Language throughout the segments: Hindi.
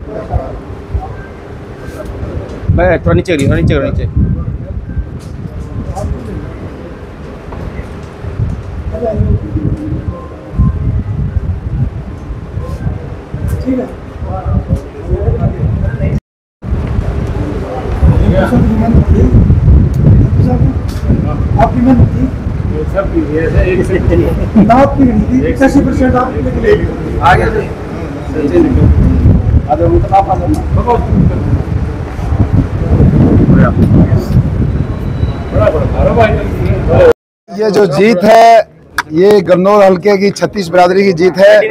थोड़ा नीचे करिए, नीचे करो, नीचे। ठीक है। आपकी मेहनत थी, आपकी थी 80% आ गया। ये जो जीत है ये गन्नौर हल्के की 36 बिरादरी की जीत है।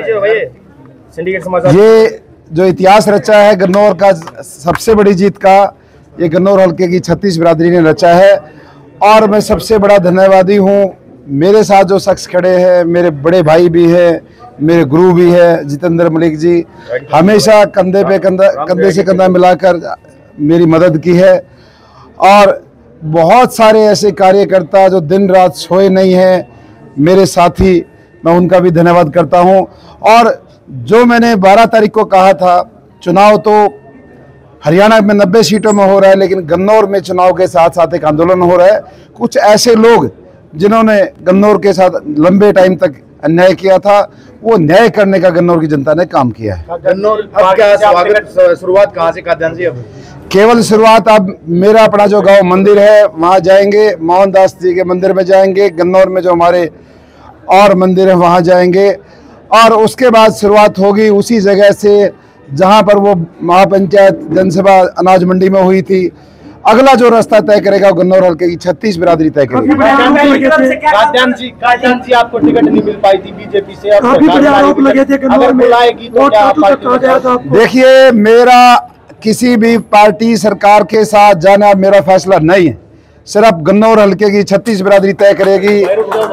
ये जो इतिहास रचा है गन्नौर का सबसे बड़ी जीत का, ये गन्नौर हल्के की 36 बिरादरी ने रचा है। और मैं सबसे बड़ा धन्यवादी हूँ। मेरे साथ जो शख्स खड़े हैं, मेरे बड़े भाई भी हैं, मेरे गुरु भी है जितेंद्र मलिक जी, हमेशा कंधे से कंधा मिलाकर मेरी मदद की है। और बहुत सारे ऐसे कार्यकर्ता जो दिन रात सोए नहीं हैं, मेरे साथी, मैं उनका भी धन्यवाद करता हूं। और जो मैंने 12 तारीख को कहा था, चुनाव तो हरियाणा में 90 सीटों में हो रहा है, लेकिन गन्नौर में चुनाव के साथ साथ एक आंदोलन हो रहा है। कुछ ऐसे लोग जिन्होंने गन्नौर के साथ लंबे टाइम तक अन्याय किया था, वो न्याय करने का गन्नौर की जनता ने काम किया है। गन्नौर शुरुआत कहाँ से काद्यान जी? अब केवल शुरुआत अब मेरा अपना जो गांव मंदिर है वहाँ जाएंगे, मोहनदास जी के मंदिर में जाएंगे, गन्नौर में जो हमारे और मंदिर है वहाँ जाएंगे। और उसके बाद शुरुआत होगी उसी जगह से जहाँ पर वो महापंचायत जनसभा अनाज मंडी में हुई थी। अगला जो रास्ता तय करेगा वो गन्नौर हल्के की 36 बिरादरी तय करेगी। काद्यान जी आपको टिकट नहीं मिल पाई थी बीजेपी से, देखिए, मेरा किसी भी पार्टी सरकार के साथ जाना मेरा फैसला नहीं है। सिर्फ गन्नौर हल्के की 36 बिरादरी तय करेगी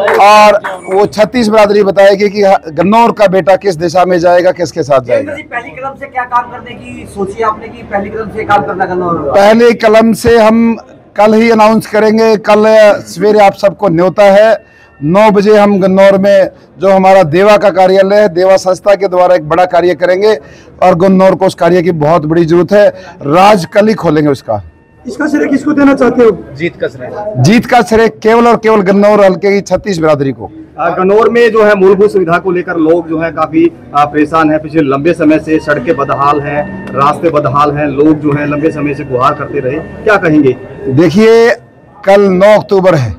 और वो 36 बिरादरी बताएगी कि गन्नौर का बेटा किस दिशा में जाएगा, किसके साथ जाएगा। पहली कदम से क्या काम करने की सोची आपने कि पहली कदम से काम करना गन्नौर? पहले कलम से हम कल ही अनाउंस करेंगे। कल सवेरे आप सबको न्योता है, 9 बजे हम गन्नौर में जो हमारा देवा का कार्यालय है, देवा संस्था के द्वारा एक बड़ा कार्य करेंगे और गन्नौर को उस कार्य की बहुत बड़ी जरूरत है। राज कल ही खोलेंगे उसका। इसका श्रेय किसको देना चाहते हो? जीत का श्रेय? जीत का श्रेय केवल और केवल गन्नौर हल्के की 36 बिरादरी को। गन्नौर में जो है मूलभूत सुविधा को लेकर लोग जो है काफी परेशान है। पिछले लंबे समय से सड़कें बदहाल हैं, रास्ते बदहाल हैं, लोग जो है लंबे समय से गुहार करते रहे, क्या कहेंगे? देखिए, कल 9 अक्टूबर है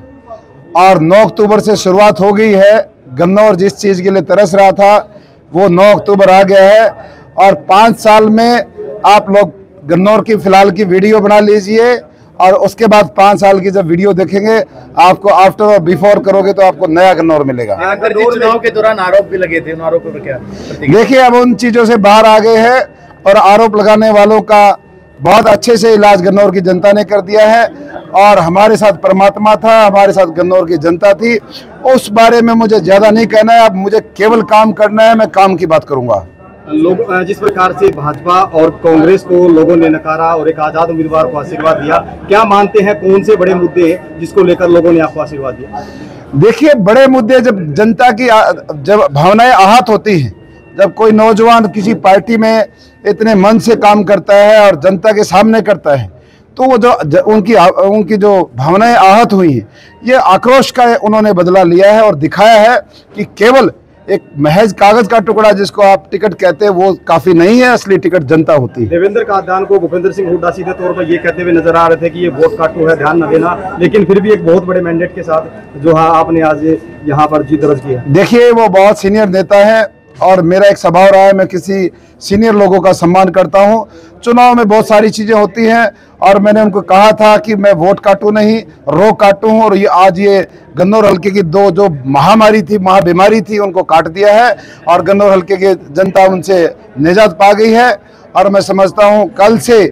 और 9 अक्टूबर से शुरुआत हो गई है। गन्नौर जिस चीज के लिए तरस रहा था वो 9 अक्टूबर आ गया है। और 5 साल में आप लोग गन्नौर की फिलहाल की वीडियो बना लीजिए और उसके बाद 5 साल की जब वीडियो देखेंगे, आपको आफ्टर और बिफोर करोगे तो आपको नया गन्नौर मिलेगा। चुनाव के दौरान आरोप भी लगे थे, उन आरोपों पर क्या? देखिए, अब उन चीजों से बाहर आ गए हैं और आरोप लगाने वालों का बहुत अच्छे से इलाज गन्नौर की जनता ने कर दिया है। और हमारे साथ परमात्मा था, हमारे साथ गन्नौर की जनता थी। उस बारे में मुझे ज्यादा नहीं कहना है। अब मुझे केवल काम करना है, मैं काम की बात करूंगा। लोग जिस प्रकार से भाजपा और कांग्रेस को लोगों ने नकारा और एक आजाद उम्मीदवार को आशीर्वाद दिया, क्या मानते हैं कौन से बड़े मुद्दे हैं जिसको लेकर लोगों ने आपको आशीर्वाद दिया? देखिए, बड़े मुद्दे, जब जनता की जब भावनाएं आहत होती हैं, जब कोई नौजवान किसी पार्टी में इतने मन से काम करता है और जनता के सामने करता है, तो वो जो उनकी जो भावनाएं आहत हुई हैं, ये आक्रोश का उन्होंने बदला लिया है और दिखाया है कि केवल एक महज कागज का टुकड़ा जिसको आप टिकट कहते हैं वो काफी नहीं है, असली टिकट जनता होती है। देवेंद्र काद्यान को भूपेंद्र सिंह हुड्डा सीधे तौर पर ये कहते हुए नजर आ रहे थे कि ये वोट काटू है, ध्यान न देना, लेकिन फिर भी एक बहुत बड़े मैंडेट के साथ जो है आपने आज यहाँ पर जीत दर्ज की है। देखिए, वो बहुत सीनियर नेता है और मेरा एक स्वभाव रहा है, मैं किसी सीनियर लोगों का सम्मान करता हूं। चुनाव में बहुत सारी चीजें होती हैं और मैंने उनको कहा था कि मैं वोट काटूं नहीं, रो काटूं। और ये आज ये गन्नौर हल्के की 2 जो महामारी थी, महाबीमारी थी, उनको काट दिया है और गन्नौर हल्के की जनता उनसे निजात पा गई है। और मैं समझता हूं कल से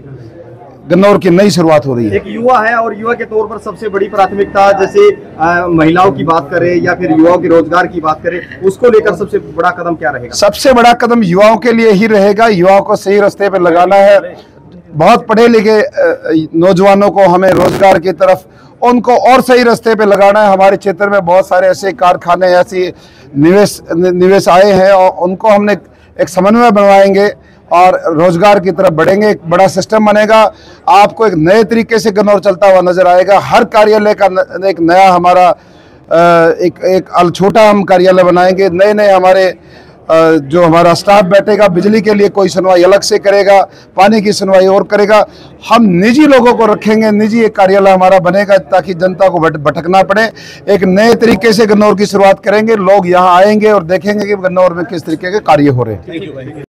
गन्नौर की नई शुरुआत हो रही है। एक युवा है और युवा के तौर पर सबसे बड़ी प्राथमिकता, जैसे महिलाओं की बात करें या फिर युवाओं के रोजगार की बात करें, उसको लेकर सबसे बड़ा कदम क्या रहेगा? सबसे बड़ा कदम युवाओं के लिए ही रहेगा। युवाओं को सही रास्ते पर लगाना है। बहुत पढ़े लिखे नौजवानों को हमें रोजगार की तरफ, उनको और सही रास्ते पे लगाना है। हमारे क्षेत्र में बहुत सारे ऐसे कारखाने, ऐसे निवेश आए हैं और उनको हमने एक समन्वय बनवाएंगे और रोजगार की तरफ बढ़ेंगे। एक बड़ा सिस्टम बनेगा, आपको एक नए तरीके से गन्नौर चलता हुआ नजर आएगा। हर कार्यालय का एक नया हमारा एक छोटा हम कार्यालय बनाएंगे। नए नए हमारे जो हमारा स्टाफ बैठेगा, बिजली के लिए कोई सुनवाई अलग से करेगा, पानी की सुनवाई और करेगा। हम निजी लोगों को रखेंगे, निजी एक कार्यालय हमारा बनेगा ताकि जनता को भटकना पड़े। एक नए तरीके से गन्नौर की शुरुआत करेंगे। लोग यहाँ आएंगे और देखेंगे कि गन्नौर में किस तरीके के कार्य हो रहे हैं।